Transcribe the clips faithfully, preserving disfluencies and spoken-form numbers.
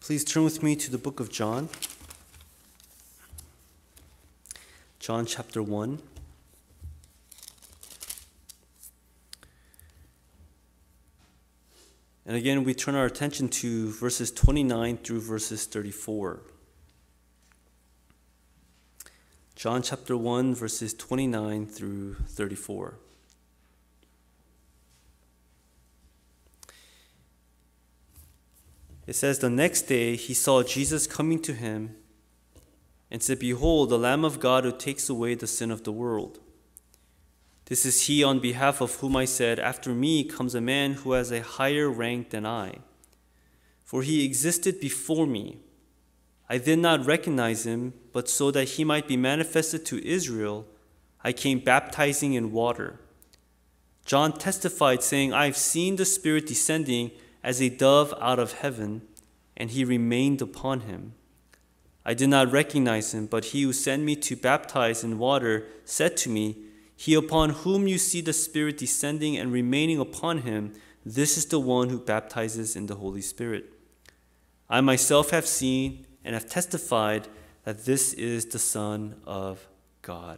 Please turn with me to the book of John. John chapter one. And again, we turn our attention to verses twenty-nine through verses thirty-four. John chapter one, verses twenty-nine through thirty-four. It says, "The next day he saw Jesus coming to him and said, 'Behold, the Lamb of God who takes away the sin of the world. This is he on behalf of whom I said, After me comes a man who has a higher rank than I. For he existed before me. I did not recognize him, but so that he might be manifested to Israel, I came baptizing in water. John testified, saying, I have seen the Spirit descending as a dove out of heaven, and he remained upon him. I did not recognize him, but he who sent me to baptize in water said to me, He upon whom you see the Spirit descending and remaining upon him, this is the one who baptizes in the Holy Spirit. I myself have seen and have testified that this is the Son of God.'"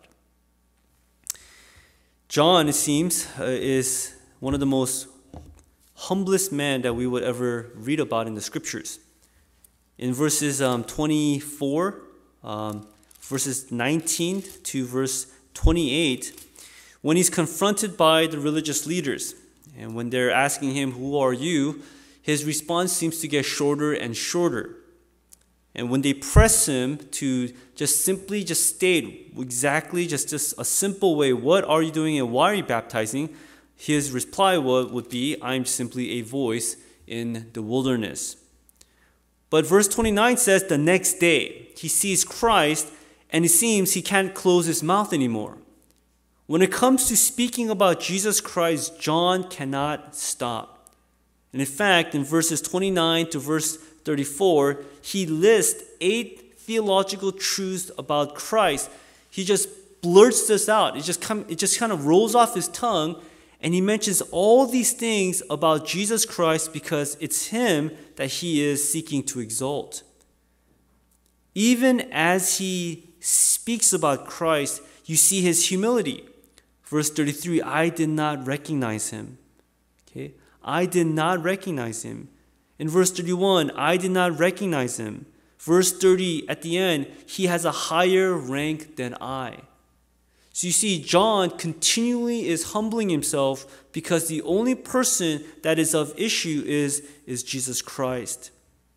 John, it seems, uh, is one of the most humblest men that we would ever read about in the scriptures. In verses um, twenty-four, um, verses nineteen to verse twenty-eight, when he's confronted by the religious leaders, and when they're asking him, "Who are you?" his response seems to get shorter and shorter. And when they press him to just simply just state exactly, just, just a simple way, what are you doing and why are you baptizing? His reply would, would be, I'm simply a voice in the wilderness. But verse twenty-nine says the next day he sees Christ and it seems he can't close his mouth anymore. When it comes to speaking about Jesus Christ, John cannot stop. And in fact, in verses twenty-nine to verse thirty-four, he lists eight theological truths about Christ. He just blurts this out. It just, come, it just kind of rolls off his tongue. And he mentions all these things about Jesus Christ because it's him that he is seeking to exalt. Even as he speaks about Christ, you see his humility. Verse thirty-three, I did not recognize him. Okay, I did not recognize him. In verse thirty-one, I did not recognize him. Verse thirty, at the end, he has a higher rank than I. So you see, John continually is humbling himself because the only person that is of issue is, is Jesus Christ.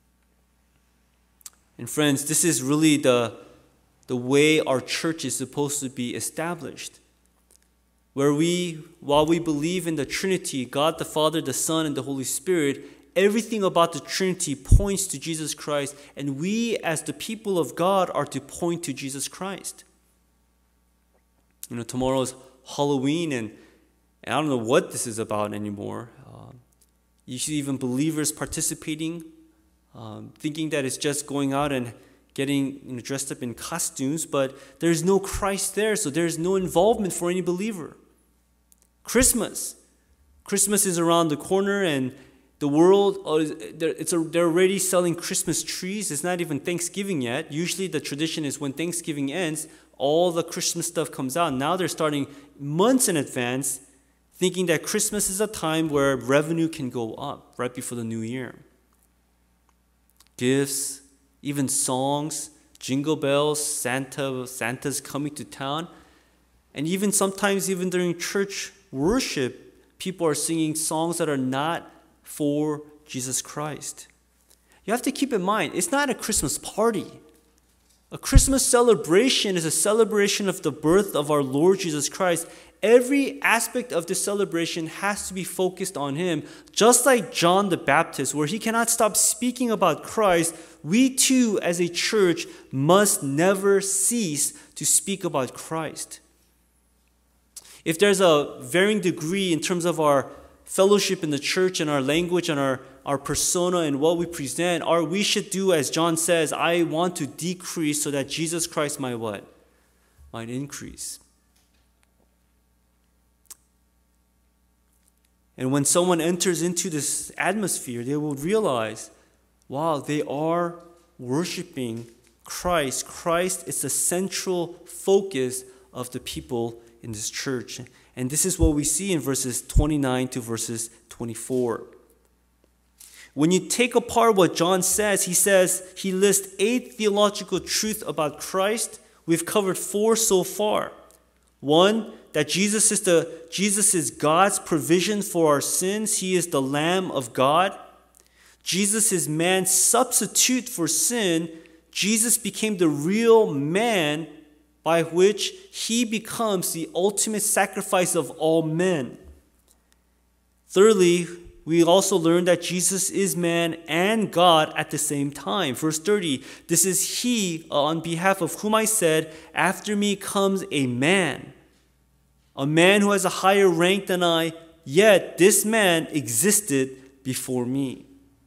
And friends, this is really the, the way our church is supposed to be established. Where we, while we believe in the Trinity, God the Father, the Son, and the Holy Spirit, everything about the Trinity points to Jesus Christ, and we as the people of God are to point to Jesus Christ. You know, tomorrow is Halloween, and, and I don't know what this is about anymore. Um, you see even believers participating, um, thinking that it's just going out and getting you know, dressed up in costumes, but there's no Christ there, so there's no involvement for any believer. Christmas. Christmas is around the corner, and the world, it's a, they're already selling Christmas trees. It's not even Thanksgiving yet. Usually the tradition is when Thanksgiving ends, all the Christmas stuff comes out. Now they're starting months in advance, thinking that Christmas is a time where revenue can go up right before the new year. Gifts, even songs, jingle bells, Santa, Santa's coming to town. And even sometimes, even during church worship, people are singing songs that are not for Jesus Christ. You have to keep in mind, it's not a Christmas party. A Christmas celebration is a celebration of the birth of our Lord Jesus Christ. Every aspect of this celebration has to be focused on him. Just like John the Baptist, where he cannot stop speaking about Christ, we too as a church must never cease to speak about Christ. If there's a varying degree in terms of our fellowship in the church and our language and our, our persona and what we present, or we should do as John says, I want to decrease so that Jesus Christ might what? Might increase. And when someone enters into this atmosphere, they will realize wow, they are worshiping Christ. Christ is the central focus of the people in this church. And this is what we see in verses twenty-nine to verses twenty-four. When you take apart what John says, he says he lists eight theological truths about Christ. We've covered four so far. One, that Jesus is the Jesus is God's provision for our sins. He is the Lamb of God. Jesus is man's substitute for sin. Jesus became the real man by which he becomes the ultimate sacrifice of all men. Thirdly, we also learn that Jesus is man and God at the same time. Verse thirty, this is he on behalf of whom I said, after me comes a man, a man who has a higher rank than I, yet this man existed before me.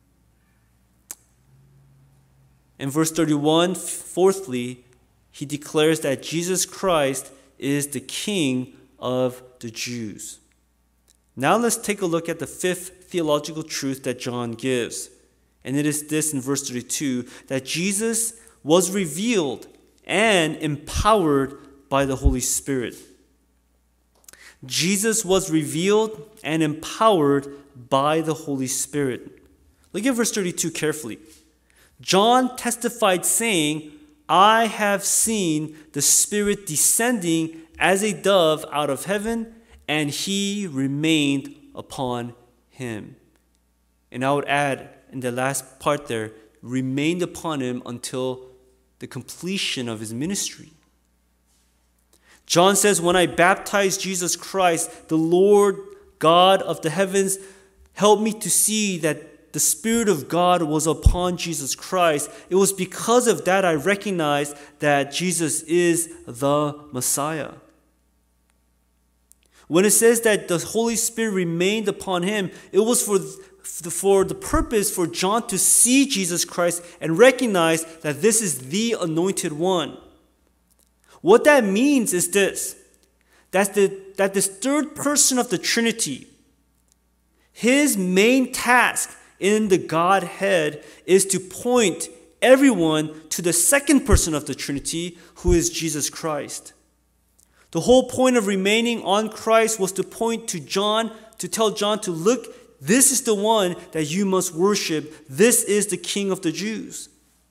In verse thirty-one, fourthly, he declares that Jesus Christ is the King of the Jews. Now let's take a look at the fifth theological truth that John gives. And it is this in verse thirty-two, that Jesus was revealed and empowered by the Holy Spirit. Jesus was revealed and empowered by the Holy Spirit. Look at verse thirty-two carefully. John testified saying, I have seen the Spirit descending as a dove out of heaven, and he remained upon him. And I would add in the last part there, remained upon him until the completion of his ministry. John says, when I baptized Jesus Christ, the Lord God of the heavens helped me to see that the Spirit of God was upon Jesus Christ. It was because of that I recognized that Jesus is the Messiah. When it says that the Holy Spirit remained upon him, it was for, for the purpose for John to see Jesus Christ and recognize that this is the Anointed One. What that means is this, that, the, that this third person of the Trinity, his main task in the Godhead is to point everyone to the second person of the Trinity, who is Jesus Christ. The whole point of remaining on Christ was to point to John, to tell John to look, this is the one that you must worship. This is the King of the Jews.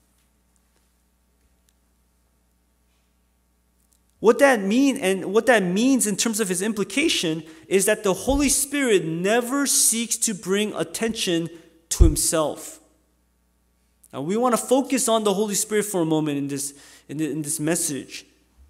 What that mean and what that means in terms of his implication is that the Holy Spirit never seeks to bring attention to himself. Now we want to focus on the Holy Spirit for a moment in this, in, the, in this message.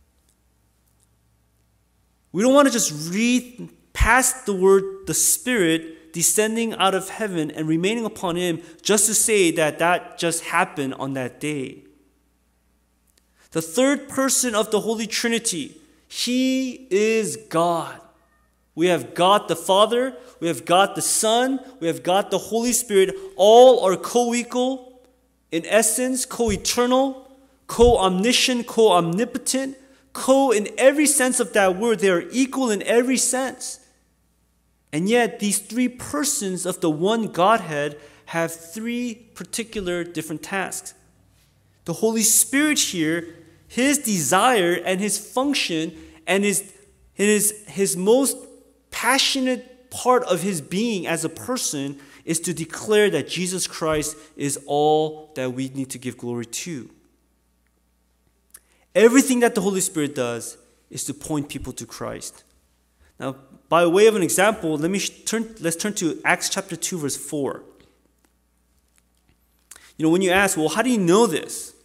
We don't want to just read past the word the Spirit descending out of heaven and remaining upon him just to say that that just happened on that day. The third person of the Holy Trinity, he is God. We have God the Father, we have God the Son, we have God the Holy Spirit. All are co-equal, in essence, co-eternal, co-omniscient, co-omnipotent, co in every sense of that word. They are equal in every sense. And yet these three persons of the one Godhead have three particular different tasks. The Holy Spirit here, his desire and his function and his, his, his most passionate part of his being as a person is to declare that Jesus Christ is all that we need to give glory to. Everything that the Holy Spirit does is to point people to Christ. Now, by way of an example, let me turn, let's turn to Acts chapter two, verse four. You know, when you ask, well, how do you know this?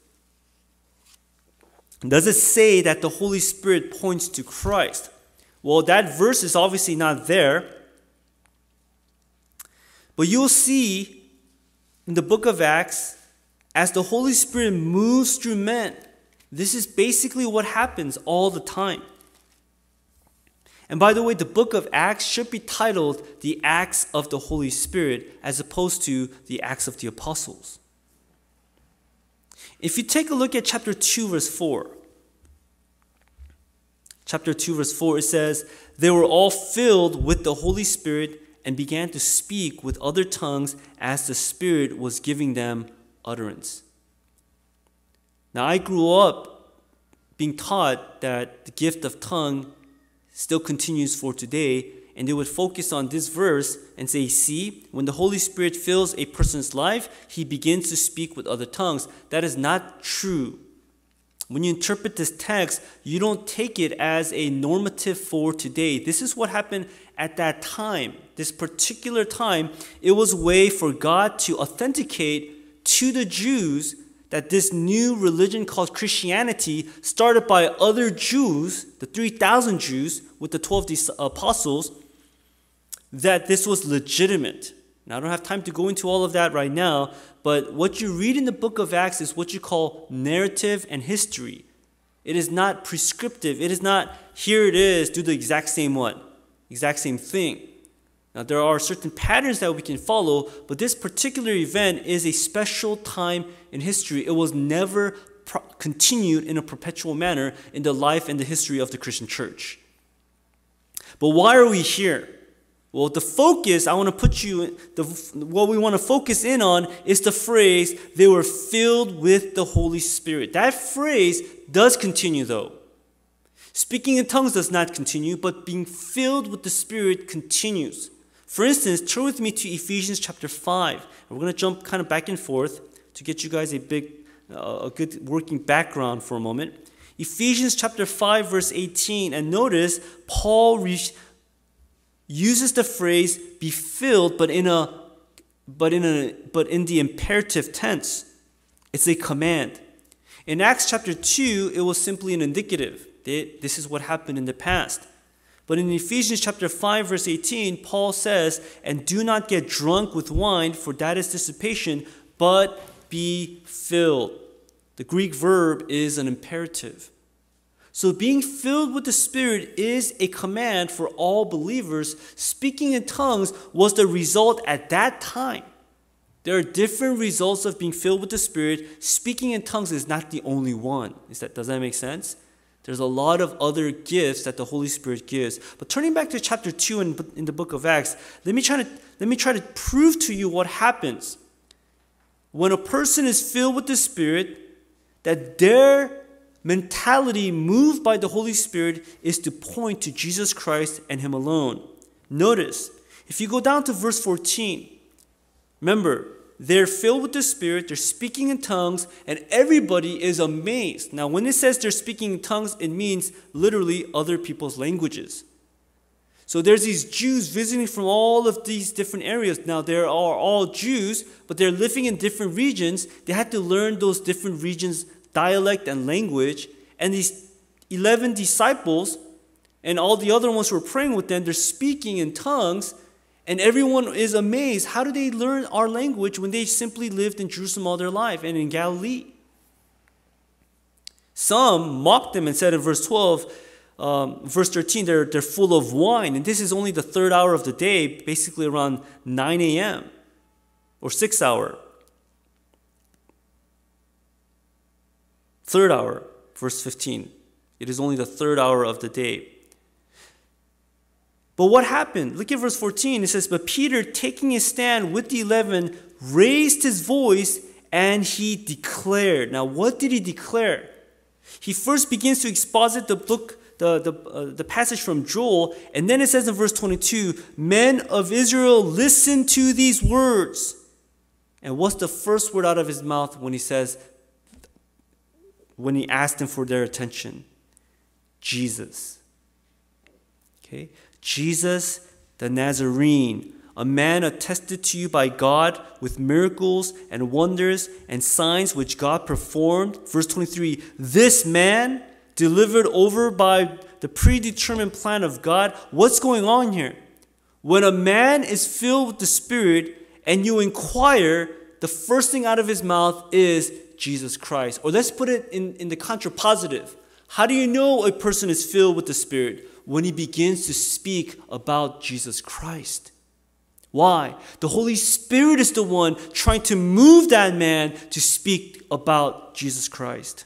Does it say that the Holy Spirit points to Christ? Well, that verse is obviously not there. But you'll see in the book of Acts, as the Holy Spirit moves through men, this is basically what happens all the time. And by the way, the book of Acts should be titled the Acts of the Holy Spirit as opposed to the Acts of the Apostles. If you take a look at chapter two, verse four, chapter two, verse four, it says, they were all filled with the Holy Spirit and began to speak with other tongues as the Spirit was giving them utterance. Now, I grew up being taught that the gift of tongue still continues for today, and they would focus on this verse and say, see, when the Holy Spirit fills a person's life, he begins to speak with other tongues. That is not true. When you interpret this text, you don't take it as a normative for today. This is what happened at that time. This particular time, it was a way for God to authenticate to the Jews that this new religion called Christianity, started by other Jews, the three thousand Jews with the twelve apostles, that this was legitimate. Now, I don't have time to go into all of that right now, but what you read in the book of Acts is what you call narrative and history. It is not prescriptive. It is not, here it is, do the exact same what? Exact same thing. Now, there are certain patterns that we can follow, but this particular event is a special time in history. It was never pro- continued in a perpetual manner in the life and the history of the Christian church. But why are we here? Well, the focus, I want to put you, the, what we want to focus in on is the phrase, they were filled with the Holy Spirit. That phrase does continue though. Speaking in tongues does not continue, but being filled with the Spirit continues. For instance, turn with me to Ephesians chapter five. We're going to jump kind of back and forth to get you guys a big, uh, a good working background for a moment. Ephesians chapter five, verse eighteen, and notice Paul re- uses the phrase "be filled," but in a, but in a, but in the imperative tense. It's a command. In Acts chapter two, it was simply an indicative. This is what happened in the past. But in Ephesians chapter five, verse eighteen, Paul says, "And do not get drunk with wine, for that is dissipation, but be filled." The Greek verb is an imperative. So being filled with the Spirit is a command for all believers. Speaking in tongues was the result at that time. There are different results of being filled with the Spirit. Speaking in tongues is not the only one. Is that, does that make sense? There's a lot of other gifts that the Holy Spirit gives. But turning back to chapter two in, in the book of Acts, let me try to, let me try to prove to you what happens. When a person is filled with the Spirit, that their mentality moved by the Holy Spirit is to point to Jesus Christ and Him alone. Notice, if you go down to verse fourteen, remember, they're filled with the Spirit, they're speaking in tongues, and everybody is amazed. Now, when it says they're speaking in tongues, it means literally other people's languages. So there's these Jews visiting from all of these different areas. Now, they are all Jews, but they're living in different regions. They had to learn those different regions' dialect and language. And these eleven disciples and all the other ones who are praying with them, they're speaking in tongues. And everyone is amazed. How do they learn our language when they simply lived in Jerusalem all their life and in Galilee? Some mocked them and said in verse twelve, um, verse thirteen, they're, they're full of wine. And this is only the third hour of the day, basically around nine a.m. or sixth hour. Third hour, verse fifteen. It is only the third hour of the day. But what happened? Look at verse fourteen. It says, "But Peter, taking his stand with the eleven, raised his voice and he declared." Now, what did he declare? He first begins to exposit the book, the, the, uh, the passage from Joel, and then it says in verse twenty-two, "Men of Israel, listen to these words." And what's the first word out of his mouth when he says, when he asked them for their attention? Jesus. Okay? Jesus the Nazarene, a man attested to you by God with miracles and wonders and signs which God performed. Verse twenty-three, this man delivered over by the predetermined plan of God. What's going on here? When a man is filled with the Spirit and you inquire, the first thing out of his mouth is Jesus Christ. Or let's put it in, in the contrapositive. How do you know a person is filled with the Spirit? When he begins to speak about Jesus Christ. Why? The Holy Spirit is the one trying to move that man to speak about Jesus Christ.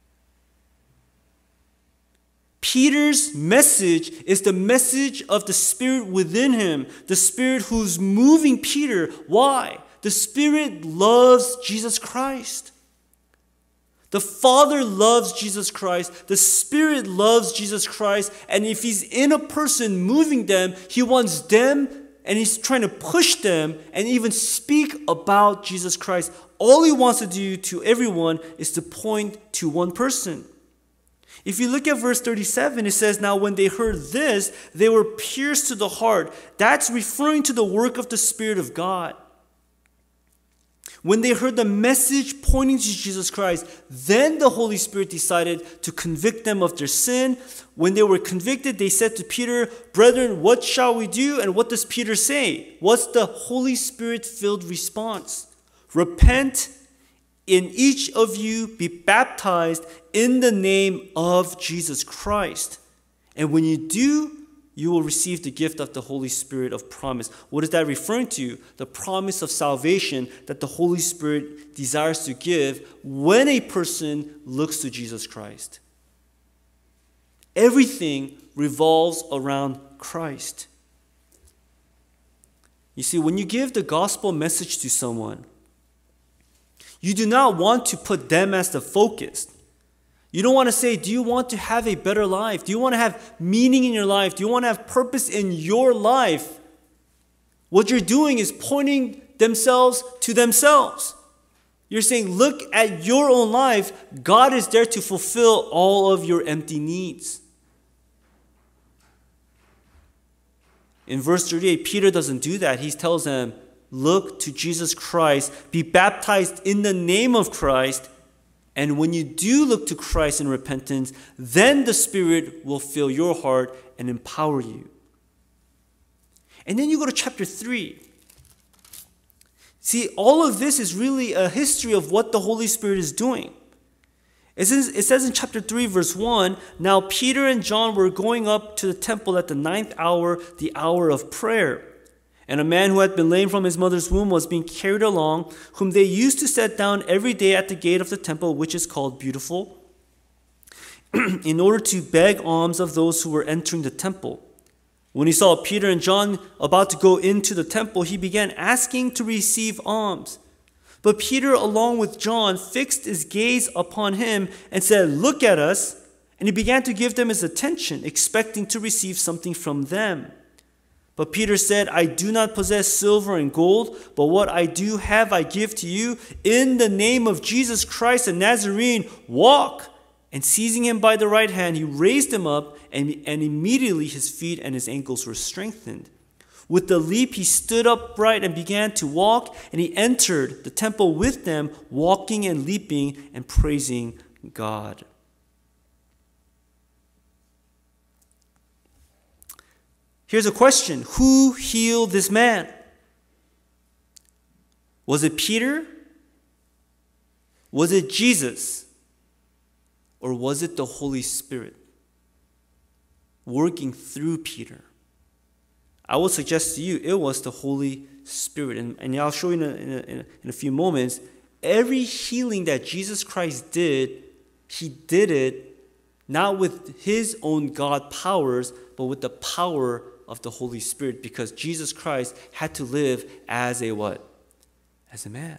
Peter's message is the message of the Spirit within him, the Spirit who's moving Peter. Why? The Spirit loves Jesus Christ. The Father loves Jesus Christ. The Spirit loves Jesus Christ. And if He's in a person moving them, He wants them and He's trying to push them and even speak about Jesus Christ. All He wants to do to everyone is to point to one person. If you look at verse thirty-seven, it says, now when they heard this, they were pierced to the heart. That's referring to the work of the Spirit of God. When they heard the message pointing to Jesus Christ, then the Holy Spirit decided to convict them of their sin. When they were convicted, they said to Peter, brethren, what shall we do? And what does Peter say? What's the Holy Spirit-filled response? Repent, and each of you be baptized in the name of Jesus Christ. And when you do, you will receive the gift of the Holy Spirit of promise. What is that referring to? The promise of salvation that the Holy Spirit desires to give when a person looks to Jesus Christ. Everything revolves around Christ. You see, when you give the gospel message to someone, you do not want to put them as the focus. You don't want to say, do you want to have a better life? Do you want to have meaning in your life? Do you want to have purpose in your life? What you're doing is pointing themselves to themselves. You're saying, look at your own life. God is there to fulfill all of your empty needs. In verse thirty-eight, Peter doesn't do that. He tells them, look to Jesus Christ, be baptized in the name of Christ, and when you do look to Christ in repentance, then the Spirit will fill your heart and empower you. And then you go to chapter three. See, all of this is really a history of what the Holy Spirit is doing. It says, it says in chapter three, verse one, now Peter and John were going up to the temple at the ninth hour, the hour of prayer. And a man who had been lame from his mother's womb was being carried along, whom they used to set down every day at the gate of the temple, which is called Beautiful, in order to beg alms of those who were entering the temple. When he saw Peter and John about to go into the temple, he began asking to receive alms. But Peter, along with John, fixed his gaze upon him and said, look at us. And he began to give them his attention, expecting to receive something from them. But Peter said, I do not possess silver and gold, but what I do have I give to you. In the name of Jesus Christ, a Nazarene, walk. And seizing him by the right hand, he raised him up, and, and immediately his feet and his ankles were strengthened. With the leap, he stood upright and began to walk, and he entered the temple with them, walking and leaping and praising God. Here's a question. Who healed this man? Was it Peter? Was it Jesus? Or was it the Holy Spirit working through Peter? I will suggest to you it was the Holy Spirit. And, and I'll show you in a, in, a, in a few moments. Every healing that Jesus Christ did, he did it not with his own God powers, but with the power of the Holy Spirit, because Jesus Christ had to live as a what? As a man.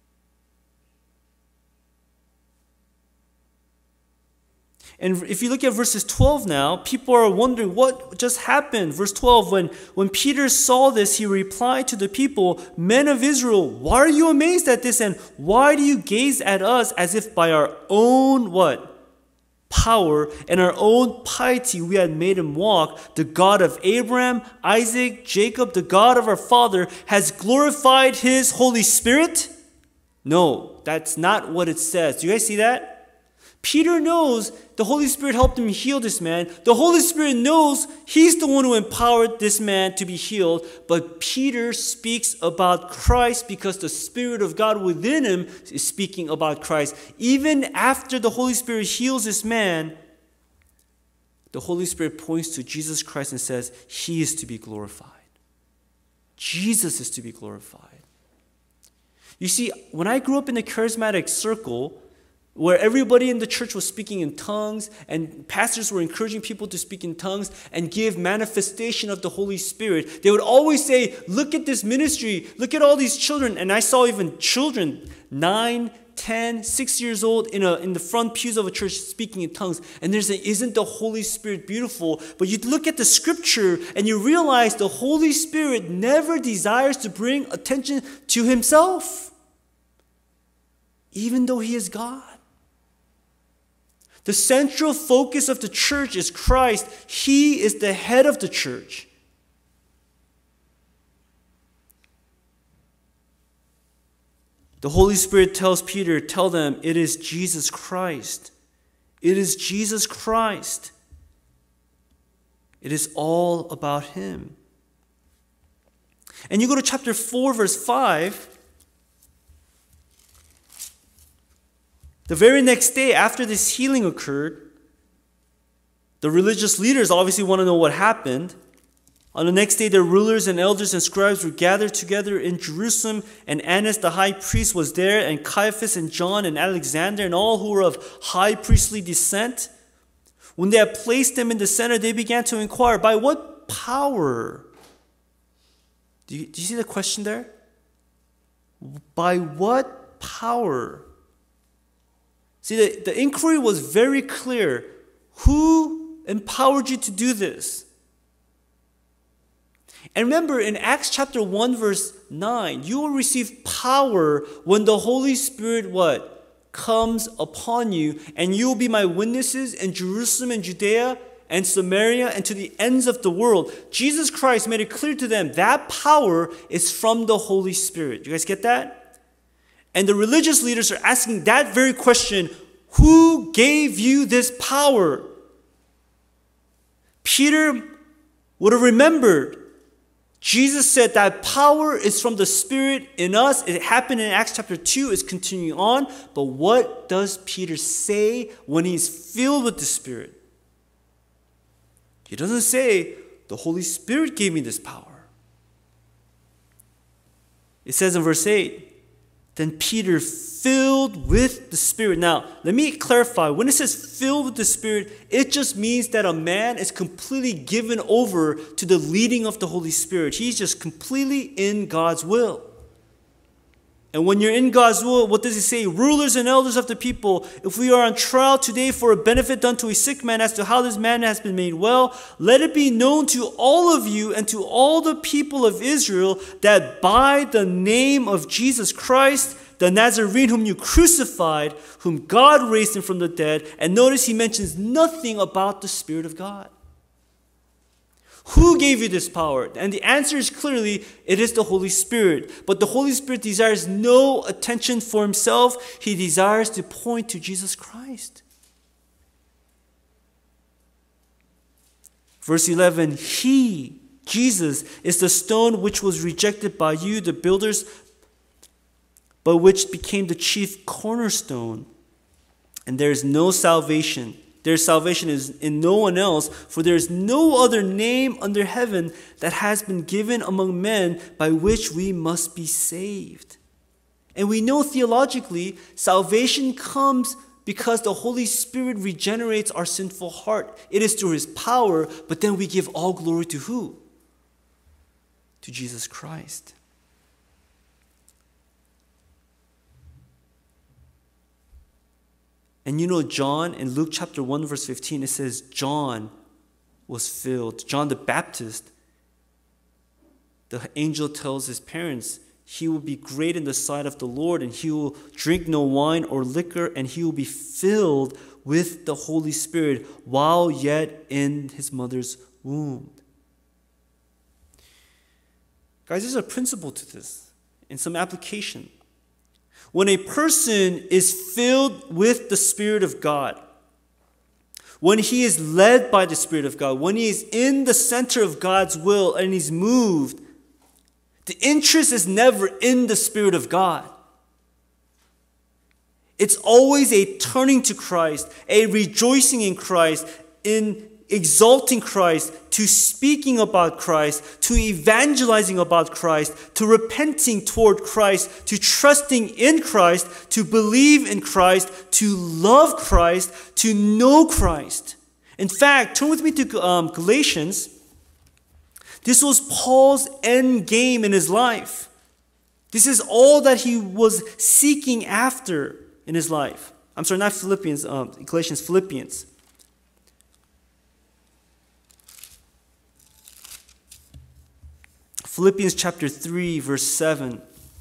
And if you look at verses twelve now, people are wondering what just happened. Verse twelve, when, when Peter saw this, he replied to the people, men of Israel, why are you amazed at this? And why do you gaze at us as if by our own what? Power and our own piety we had made him walk? The God of Abraham, Isaac, Jacob, the God of our father, has glorified his Holy Spirit? No, that's not what it says. Do you guys see that? Peter knows the Holy Spirit helped him heal this man. The Holy Spirit knows he's the one who empowered this man to be healed. But Peter speaks about Christ because the Spirit of God within him is speaking about Christ. Even after the Holy Spirit heals this man, the Holy Spirit points to Jesus Christ and says, he is to be glorified. Jesus is to be glorified. You see, when I grew up in the charismatic circle, where everybody in the church was speaking in tongues, and pastors were encouraging people to speak in tongues and give manifestation of the Holy Spirit, they would always say, look at this ministry, look at all these children. And I saw even children, nine, ten, six years old in, a, in the front pews of a church speaking in tongues. And they're saying, isn't the Holy Spirit beautiful? But you look at the scripture and you realize the Holy Spirit never desires to bring attention to himself, even though he is God. The central focus of the church is Christ. He is the head of the church. The Holy Spirit tells Peter, tell them, it is Jesus Christ. It is Jesus Christ. It is all about him. And you go to chapter four, verse five. The very next day after this healing occurred, the religious leaders obviously want to know what happened. On the next day, the rulers and elders and scribes were gathered together in Jerusalem, and Annas the high priest was there, and Caiaphas and John and Alexander and all who were of high priestly descent. When they had placed them in the center, they began to inquire, by what power? Do you, do you see the question there? By what power? See, the, the inquiry was very clear. Who empowered you to do this? And remember, in Acts chapter one, verse nine, you will receive power when the Holy Spirit, what? Comes upon you, and you will be my witnesses in Jerusalem and Judea and Samaria and to the ends of the world. Jesus Christ made it clear to them that power is from the Holy Spirit. You guys get that? And the religious leaders are asking that very question, who gave you this power? Peter would have remembered. Jesus said that power is from the Spirit in us. It happened in Acts chapter two. It's continuing on. But what does Peter say when he's filled with the Spirit? He doesn't say, the Holy Spirit gave me this power. It says in verse eight, then Peter filled with the Spirit. Now, let me clarify. When it says filled with the Spirit, it just means that a man is completely given over to the leading of the Holy Spirit. He's just completely in God's will. And when you're in God's will, what does he say? Rulers and elders of the people, if we are on trial today for a benefit done to a sick man as to how this man has been made well, let it be known to all of you and to all the people of Israel that by the name of Jesus Christ, the Nazarene whom you crucified, whom God raised him from the dead, and notice he mentions nothing about the Spirit of God. Who gave you this power? And the answer is clearly, it is the Holy Spirit. But the Holy Spirit desires no attention for himself. He desires to point to Jesus Christ. Verse eleven, he, Jesus, is the stone which was rejected by you, the builders, but which became the chief cornerstone. And there is no salvation. Their salvation is in no one else, for there is no other name under heaven that has been given among men by which we must be saved. And we know theologically, salvation comes because the Holy Spirit regenerates our sinful heart. It is through his power, but then we give all glory to who? To Jesus Christ. And you know, John, in Luke chapter one, verse fifteen, it says John was filled. John the Baptist, the angel tells his parents, he will be great in the sight of the Lord, and he will drink no wine or liquor, and he will be filled with the Holy Spirit while yet in his mother's womb. Guys, there's a principle to this and some application. When a person is filled with the Spirit of God, when he is led by the Spirit of God, when he is in the center of God's will and he's moved, the interest is never in the Spirit of God. It's always a turning to Christ, a rejoicing in Christ, in exalting Christ, to speaking about Christ, to evangelizing about Christ, to repenting toward Christ, to trusting in Christ, to believe in Christ, to love Christ, to know Christ. In fact, turn with me to um, Galatians. This was Paul's end game in his life. This is all that he was seeking after in his life. I'm sorry, not Philippians, um, Galatians, Philippians. Philippians chapter three, verse seven.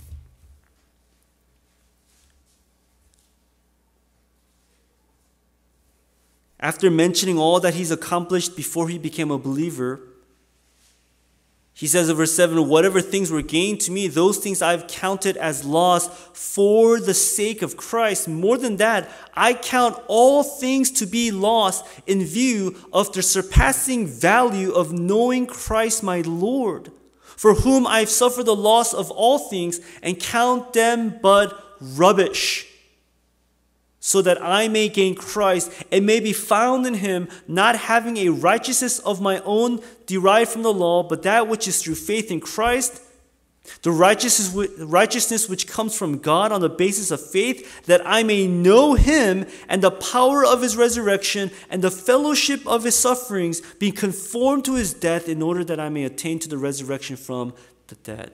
After mentioning all that he's accomplished before he became a believer, he says in verse seven, whatever things were gained to me, those things I've counted as loss for the sake of Christ. More than that, I count all things to be lost in view of the surpassing value of knowing Christ my Lord, for whom I've suffered the loss of all things and count them but rubbish, so that I may gain Christ and may be found in him, not having a righteousness of my own derived from the law, but that which is through faith in Christ, the righteousness, righteousness which comes from God on the basis of faith, that I may know him and the power of his resurrection and the fellowship of his sufferings, being conformed to his death, in order that I may attain to the resurrection from the dead.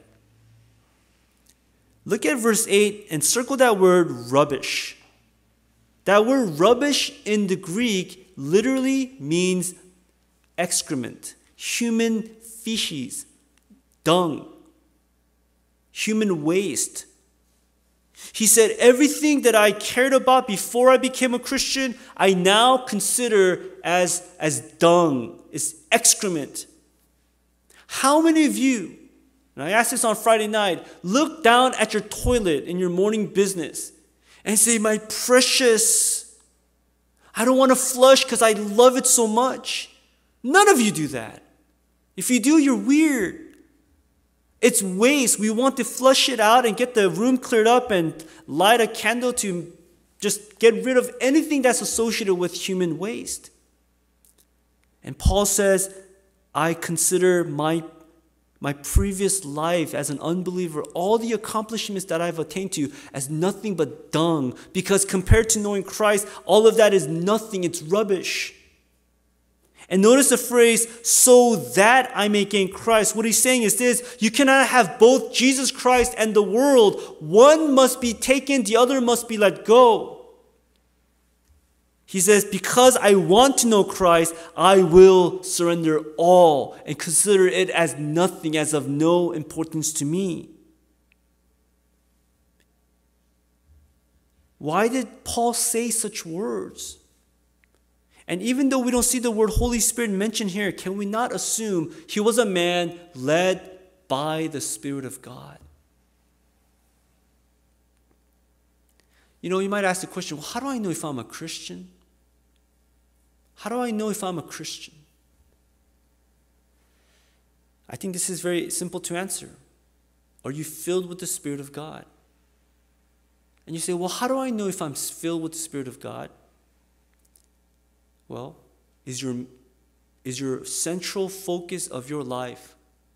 Look at verse eight and circle that word rubbish. That word rubbish in the Greek literally means excrement, human feces, dung, human waste. He said, everything that I cared about before I became a Christian, I now consider as, as dung, as excrement. How many of you, and I asked this on Friday night, look down at your toilet in your morning business and say, my precious, I don't want to flush because I love it so much. None of you do that. If you do, you're weird. It's waste. We want to flush it out and get the room cleared up and light a candle to just get rid of anything that's associated with human waste. And Paul says, I consider my My previous life as an unbeliever, all the accomplishments that I've attained to, as nothing but dung. Because compared to knowing Christ, all of that is nothing. It's rubbish. And notice the phrase, so that I may gain Christ. What he's saying is this: you cannot have both Jesus Christ and the world. One must be taken, the other must be let go. He says, because I want to know Christ, I will surrender all and consider it as nothing, as of no importance to me. Why did Paul say such words? And even though we don't see the word Holy Spirit mentioned here, can we not assume he was a man led by the Spirit of God? You know, you might ask the question, well, how do I know if I'm a Christian? How do I know if I'm a Christian? I think this is very simple to answer. Are you filled with the Spirit of God? And you say, well, how do I know if I'm filled with the Spirit of God? Well, is your, is your central focus of your life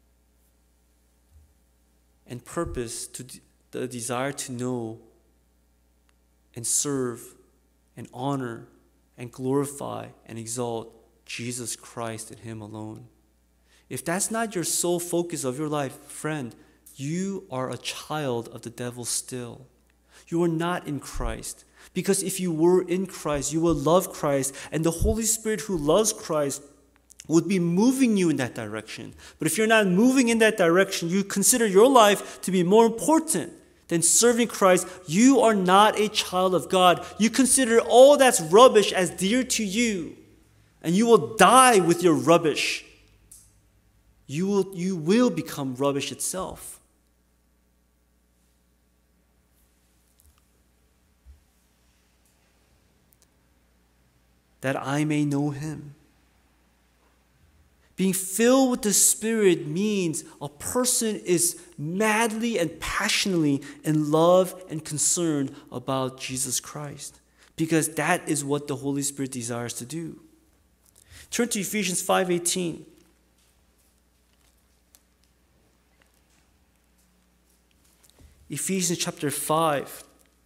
and purpose to the desire to know and serve and honor and glorify and exalt Jesus Christ and him alone? If that's not your sole focus of your life, friend, you are a child of the devil still. You are not in Christ. Because if you were in Christ, you will love Christ, and the Holy Spirit who loves Christ would be moving you in that direction. But if you're not moving in that direction, you consider your life to be more important than serving Christ, you are not a child of God. You consider all that's rubbish as dear to you, and you will die with your rubbish. You will, you will become rubbish itself. That I may know him. Being filled with the Spirit means a person is madly and passionately in love and concerned about Jesus Christ, because that is what the Holy Spirit desires to do. Turn to Ephesians five eighteen. Ephesians chapter five.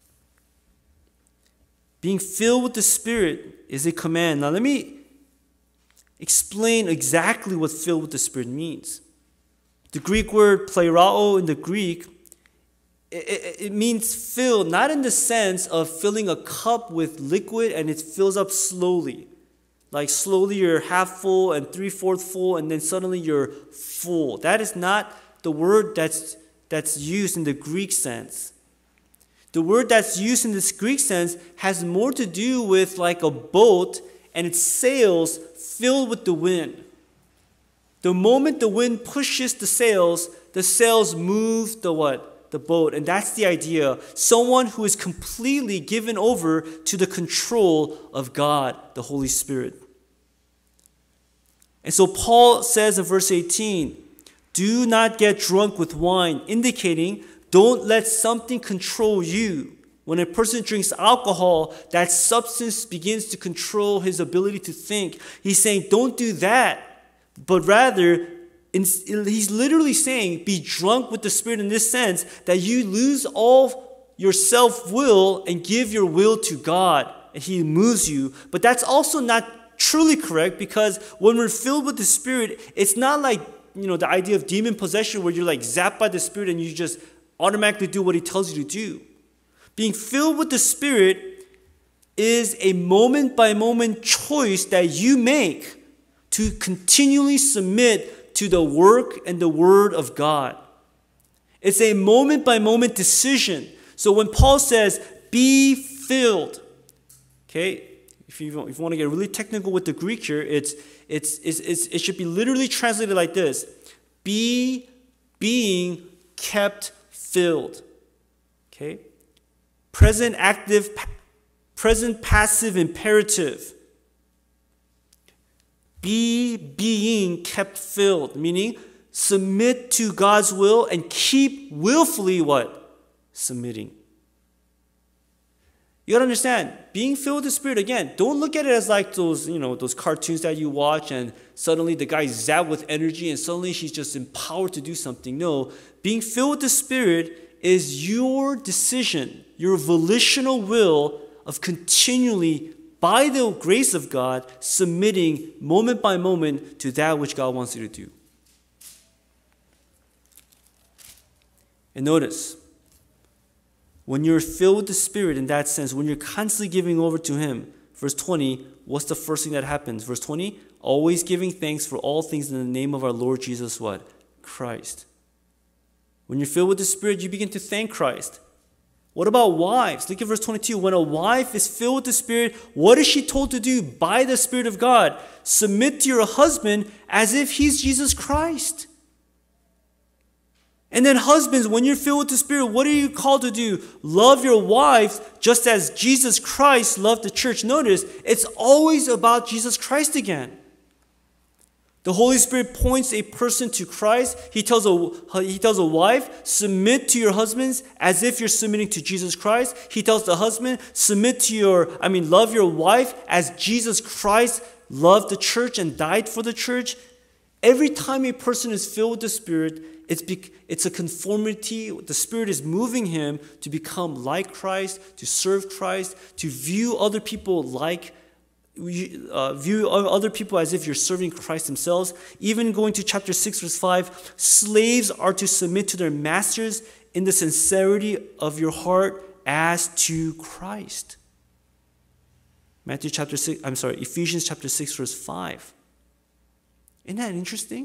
Being filled with the Spirit is a command. Now let me explain exactly what filled with the Spirit means. The Greek word plerao in the Greek, it, it, it means filled, not in the sense of filling a cup with liquid and it fills up slowly. Like slowly you're half full and three-fourths full and then suddenly you're full. That is not the word that's, that's used in the Greek sense. The word that's used in this Greek sense has more to do with like a boat and its sails filled with the wind. The moment the wind pushes the sails, the sails move the what? The boat. And that's the idea. Someone who is completely given over to the control of God, the Holy Spirit. And so Paul says in verse eighteen, do not get drunk with wine, indicating don't let something control you. When a person drinks alcohol, that substance begins to control his ability to think. He's saying, don't do that. But rather, he's literally saying, be drunk with the Spirit in this sense, that you lose all your self-will and give your will to God. And He moves you. But that's also not truly correct, because when we're filled with the Spirit, it's not like, you know, the idea of demon possession where you're like zapped by the Spirit and you just automatically do what He tells you to do. Being filled with the Spirit is a moment-by-moment choice that you make to continually submit to the work and the word of God. It's a moment-by-moment decision. So when Paul says, be filled, okay, if you, if you want to get really technical with the Greek here, it's, it's, it's, it's, it should be literally translated like this. Be being kept filled. Okay? Present active, present passive imperative. Be being kept filled, meaning submit to God's will and keep willfully what? Submitting. You gotta understand, being filled with the Spirit, again, don't look at it as like those, you know, those cartoons that you watch and suddenly the guy's zapped with energy and suddenly she's just empowered to do something. No, being filled with the Spirit is your decision, your volitional will of continually, by the grace of God, submitting moment by moment to that which God wants you to do. And notice, when you're filled with the Spirit in that sense, when you're constantly giving over to Him, verse twenty, what's the first thing that happens? Verse twenty, always giving thanks for all things in the name of our Lord Jesus, what? Christ. When you're filled with the Spirit, you begin to thank Christ. What about wives? Look at verse twenty-two. When a wife is filled with the Spirit, what is she told to do by the Spirit of God? Submit to your husband as if he's Jesus Christ. And then husbands, when you're filled with the Spirit, what are you called to do? Love your wives just as Jesus Christ loved the church. Notice, it's always about Jesus Christ again. The Holy Spirit points a person to Christ. He tells a, he tells a wife, submit to your husbands as if you're submitting to Jesus Christ. He tells the husband, submit to your, I mean, love your wife as Jesus Christ loved the church and died for the church. Every time a person is filled with the Spirit, it's, be, it's a conformity. The Spirit is moving him to become like Christ, to serve Christ, to view other people like Uh, view other people as if you're serving Christ themselves. Even going to chapter six, verse five, slaves are to submit to their masters in the sincerity of your heart as to Christ. Matthew chapter six, I'm sorry, Ephesians chapter six, verse five. Isn't that interesting?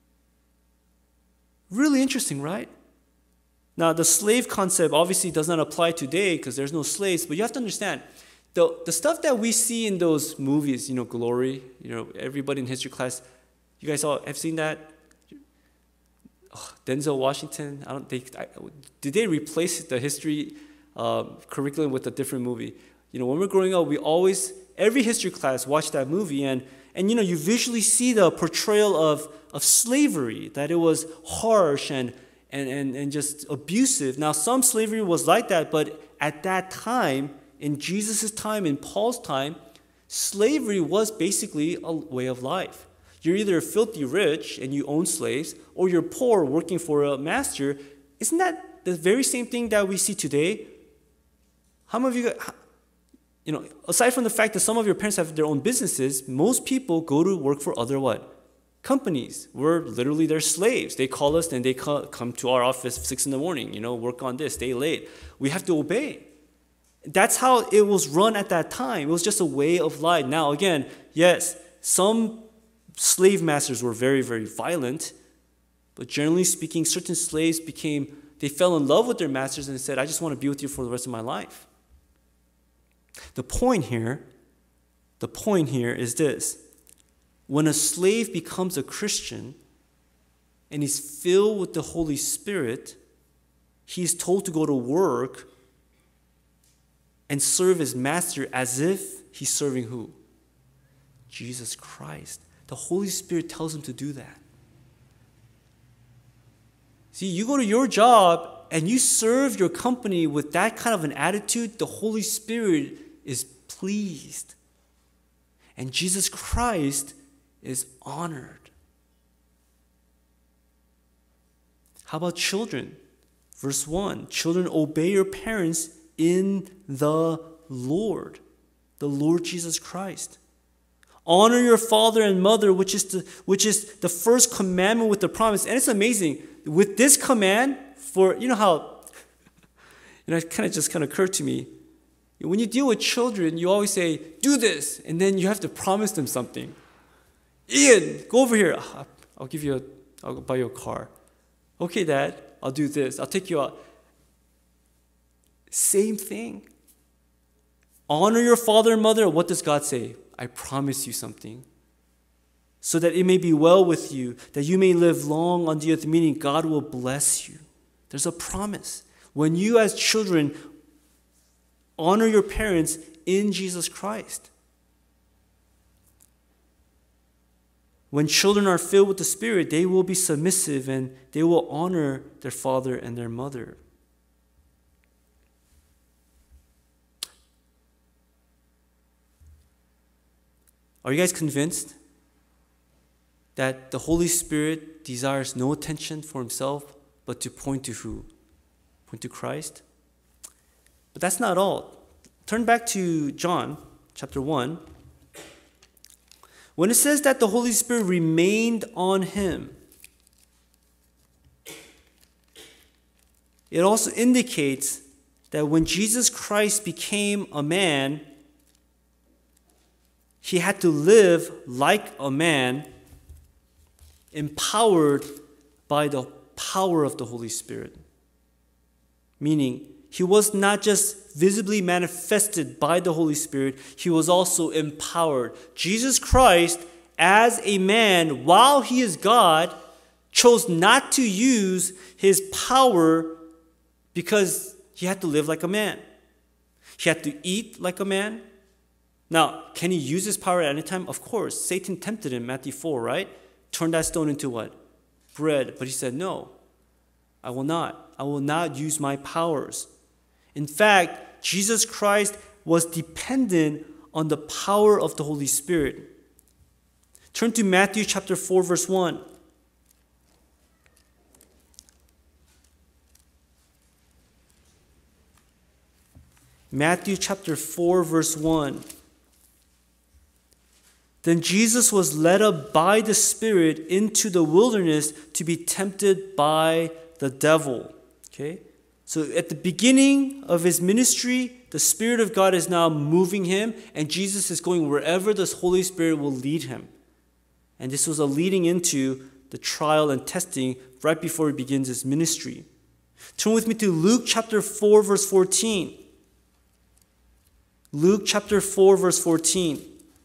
Really interesting, right? Now, the slave concept obviously does not apply today because there's no slaves, but you have to understand, The, the stuff that we see in those movies, you know, Glory, you know, everybody in history class, you guys all have seen that? Oh, Denzel Washington, I don't think, I, did they replace the history um, curriculum with a different movie? You know, when we're growing up, we always, every history class watched that movie, and, and you know, you visually see the portrayal of, of slavery, that it was harsh and, and, and, and just abusive. Now, some slavery was like that, but at that time, in Jesus' time, in Paul's time, Slavery was basically a way of life. You're either filthy rich and you own slaves, or you're poor working for a master. Isn't that the very same thing that we see today? How many of you, you know, aside from the fact that some of your parents have their own businesses, most people go to work for other what? Companies. We're literally their slaves. They call us and they come to our office six in the morning, you know, work on this, stay late. We have to obey. That's how it was run at that time. It was just a way of life. Now, again, yes, some slave masters were very, very violent, but generally speaking, certain slaves became, they fell in love with their masters and said, I just want to be with you for the rest of my life. The point here, the point here is this. When a slave becomes a Christian and is filled with the Holy Spirit, he's told to go to work and serve his master as if he's serving who? Jesus Christ. The Holy Spirit tells him to do that. See, you go to your job and you serve your company with that kind of an attitude, the Holy Spirit is pleased. And Jesus Christ is honored. How about children? Verse one, children, obey your parents in the Lord, the Lord Jesus Christ. Honor your father and mother, which is the, which is the first commandment with the promise. And it's amazing. With this command, for, you know how, you know, it kind of just kind of occurred to me. When you deal with children, you always say, do this, and then you have to promise them something. Ian, go over here. I'll give you a, I'll buy you a car. Okay, Dad, I'll do this. I'll take you out. Same thing. Honor your father and mother. What does God say? I promise you something. So that it may be well with you, that you may live long on the earth, meaning God will bless you. There's a promise. When you as children honor your parents in Jesus Christ. When children are filled with the Spirit, they will be submissive and they will honor their father and their mother. Are you guys convinced that the Holy Spirit desires no attention for himself, but to point to who? Point to Christ? But that's not all. Turn back to John chapter one. When it says that the Holy Spirit remained on him, it also indicates that when Jesus Christ became a man, he had to live like a man, empowered by the power of the Holy Spirit. Meaning, he was not just visibly manifested by the Holy Spirit, he was also empowered. Jesus Christ, as a man, while he is God, chose not to use his power because he had to live like a man. He had to eat like a man. Now, can he use his power at any time? Of course. Satan tempted him, Matthew four, right? Turn that stone into what? Bread. But he said, no, I will not. I will not use my powers. In fact, Jesus Christ was dependent on the power of the Holy Spirit. Turn to Matthew chapter four, verse one. Matthew chapter four, verse one. Then Jesus was led up by the Spirit into the wilderness to be tempted by the devil. Okay? So at the beginning of his ministry, the Spirit of God is now moving him, and Jesus is going wherever the Holy Spirit will lead him. And this was a leading into the trial and testing right before he begins his ministry. Turn with me to Luke chapter four, verse fourteen. Luke chapter four, verse fourteen.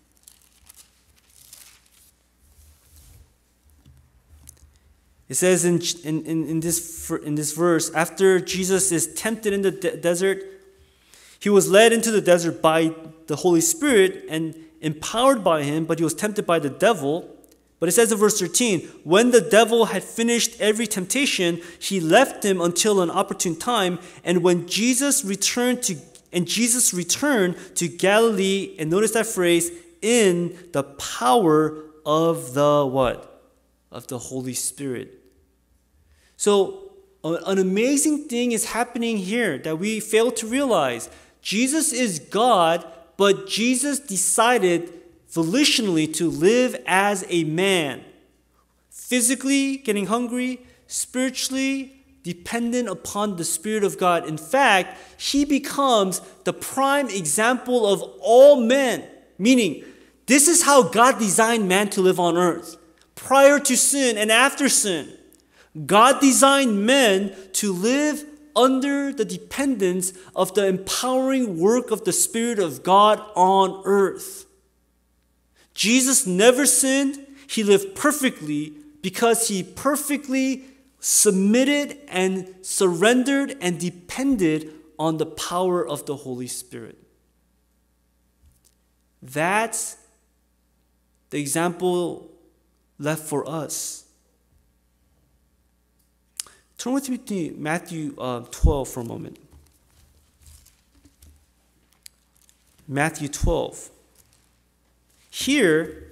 It says in, in, in, this, in this verse, after Jesus is tempted in the de- desert, he was led into the desert by the Holy Spirit and empowered by him, but he was tempted by the devil. But it says in verse thirteen, when the devil had finished every temptation, he left him until an opportune time. And when Jesus returned to And Jesus returned to Galilee, and notice that phrase, in the power of the what? Of the Holy Spirit. So an amazing thing is happening here that we fail to realize. Jesus is God, but Jesus decided volitionally to live as a man. Physically getting hungry, spiritually dependent upon the Spirit of God. In fact, he becomes the prime example of all men. Meaning, this is how God designed man to live on earth. Prior to sin and after sin, God designed men to live under the dependence of the empowering work of the Spirit of God on earth. Jesus never sinned. He lived perfectly because he perfectly submitted and surrendered and depended on the power of the Holy Spirit. That's the example left for us. Turn with me to Matthew uh, twelve for a moment. Matthew twelve. Here,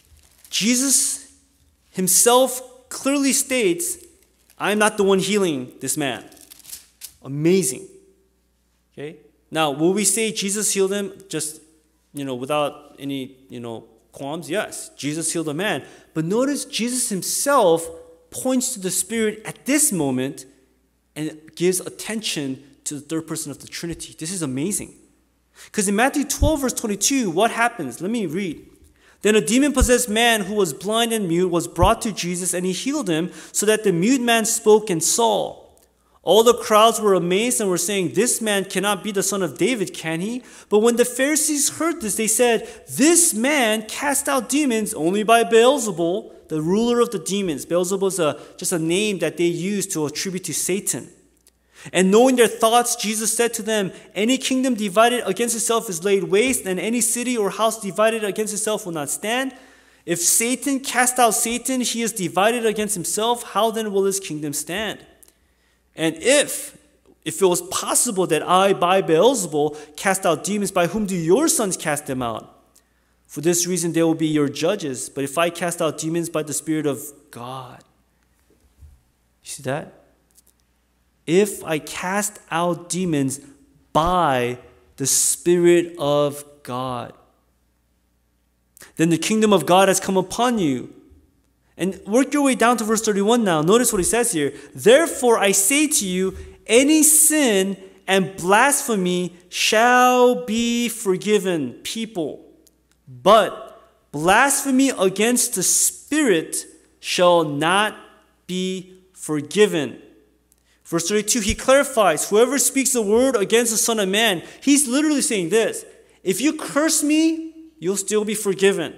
Jesus himself clearly states, I am not the one healing this man. Amazing. Okay? Now, will we say Jesus healed him just, you know, without any, you know, qualms? Yes, Jesus healed a man. But notice Jesus himself points to the Spirit at this moment and gives attention to the third person of the Trinity. This is amazing. Because in Matthew twelve, verse twenty-two, what happens? Let me read. Then a demon-possessed man who was blind and mute was brought to Jesus, and he healed him so that the mute man spoke and saw. All the crowds were amazed and were saying, this man cannot be the son of David, can he? But when the Pharisees heard this, they said, this man cast out demons only by Beelzebul, the ruler of the demons. Beelzebul is a, just a name that they use to attribute to Satan. And knowing their thoughts, Jesus said to them, any kingdom divided against itself is laid waste, and any city or house divided against itself will not stand. If Satan cast out Satan, he is divided against himself. How then will his kingdom stand? And if, if it was possible that I, by Beelzebul, cast out demons, by whom do your sons cast them out? For this reason they will be your judges. But if I cast out demons by the Spirit of God. You see that? If I cast out demons by the Spirit of God, then the kingdom of God has come upon you. And work your way down to verse thirty-one now. Notice what he says here. Therefore I say to you, any sin and blasphemy shall be forgiven people. But blasphemy against the Spirit shall not be forgiven. Verse thirty-two, he clarifies, whoever speaks a word against the Son of Man, he's literally saying this, if you curse me, you'll still be forgiven.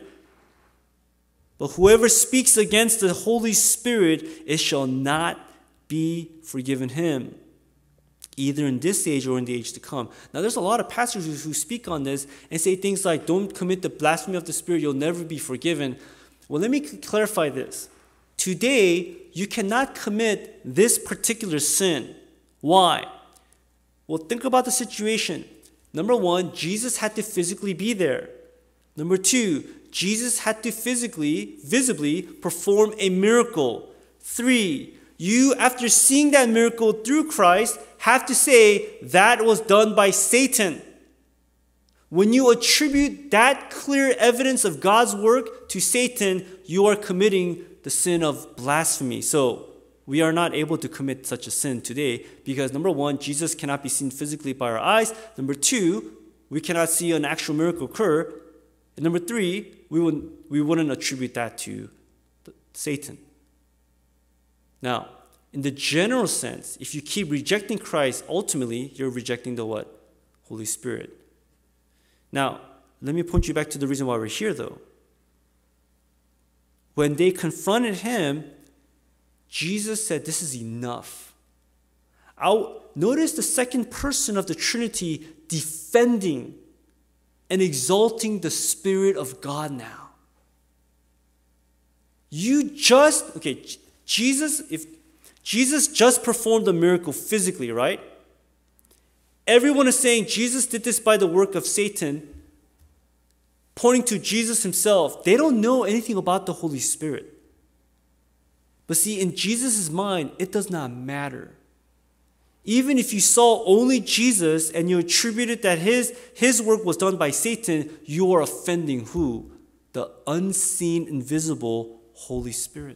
But whoever speaks against the Holy Spirit, it shall not be forgiven him, either in this age or in the age to come. Now, there's a lot of pastors who speak on this and say things like, don't commit the blasphemy of the Spirit, you'll never be forgiven. Well, let me clarify this. Today, you cannot commit this particular sin. Why? Well, think about the situation. Number one, Jesus had to physically be there. Number two, Jesus had to physically, visibly perform a miracle. Three, you, after seeing that miracle through Christ, have to say that was done by Satan. When you attribute that clear evidence of God's work to Satan, you are committing the sin of blasphemy. So we are not able to commit such a sin today because number one, Jesus cannot be seen physically by our eyes. Number two, we cannot see an actual miracle occur. And number three, we wouldn't, we wouldn't attribute that to Satan. Now, in the general sense, if you keep rejecting Christ, ultimately, you're rejecting the what? Holy Spirit. Now, let me point you back to the reason why we're here, though. When they confronted him, Jesus said, this is enough. I'll, notice the second person of the Trinity defending and exalting the Spirit of God now. You just, okay, Jesus, if Jesus just performed a miracle physically, right? Everyone is saying Jesus did this by the work of Satan, pointing to Jesus himself. They don't know anything about the Holy Spirit. But see, in Jesus' mind, it does not matter. Even if you saw only Jesus and you attributed that his, his work was done by Satan, you are offending who? The unseen, invisible Holy Spirit.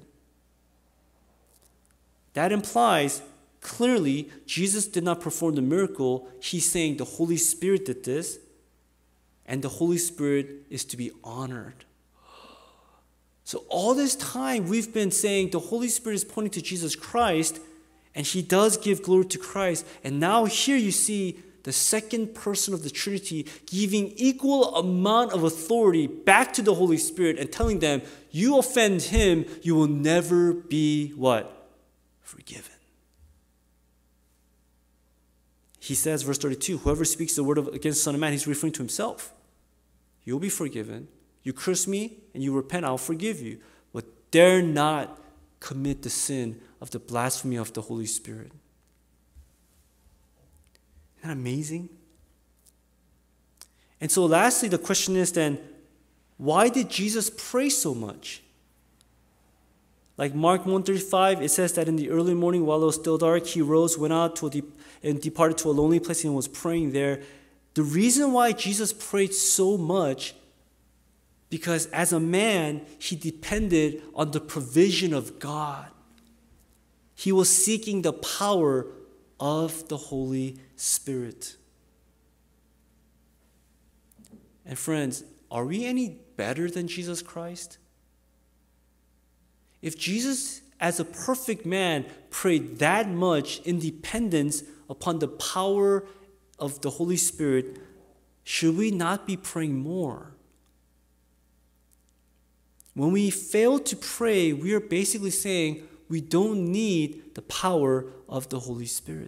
That implies clearly Jesus did not perform the miracle. He's saying the Holy Spirit did this, and the Holy Spirit is to be honored. So all this time we've been saying the Holy Spirit is pointing to Jesus Christ, and he does give glory to Christ. And now here you see the second person of the Trinity giving equal amount of authority back to the Holy Spirit and telling them, you offend him, you will never be what? Forgiven. He says, verse thirty-two, whoever speaks the word of, against the Son of Man, he's referring to himself. You'll be forgiven. You curse me and you repent, I'll forgive you. But dare not commit the sin of the blasphemy of the Holy Spirit. Isn't that amazing? And so lastly, the question is then, why did Jesus pray so much? Like Mark one thirty-five, it says that in the early morning while it was still dark, he rose, went out to a deep, and departed to a lonely place and was praying there. The reason why Jesus prayed so much, because as a man, he depended on the provision of God. He was seeking the power of the Holy Spirit. And friends, are we any better than Jesus Christ? If Jesus, as a perfect man, prayed that much in dependence upon the power of the Holy Spirit, should we not be praying more? When we fail to pray, we are basically saying we don't need the power of the Holy Spirit.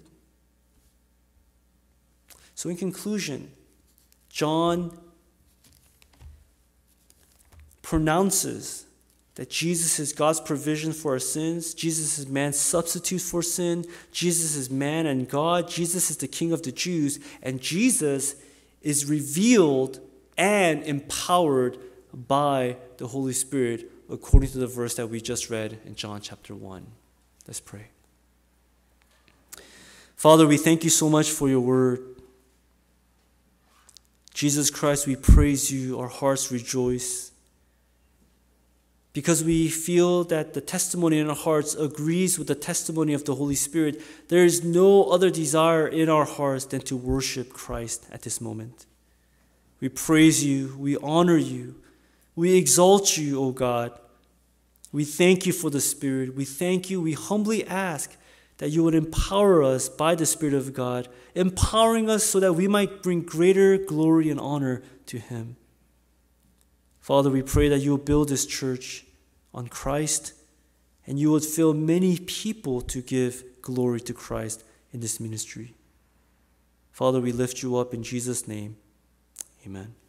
So in conclusion, John pronounces that Jesus is God's provision for our sins. Jesus is man's substitute for sin. Jesus is man and God. Jesus is the King of the Jews. And Jesus is revealed and empowered by the Holy Spirit, according to the verse that we just read in John chapter one. Let's pray. Father, we thank you so much for your word. Jesus Christ, we praise you. Our hearts rejoice, because we feel that the testimony in our hearts agrees with the testimony of the Holy Spirit. There is no other desire in our hearts than to worship Christ at this moment. We praise you. We honor you. We exalt you, O God. We thank you for the Spirit. We thank you. We humbly ask that you would empower us by the Spirit of God, empowering us so that we might bring greater glory and honor to him. Father, we pray that you will build this church on Christ, and you would fill many people to give glory to Christ in this ministry. Father, we lift you up in Jesus' name. Amen.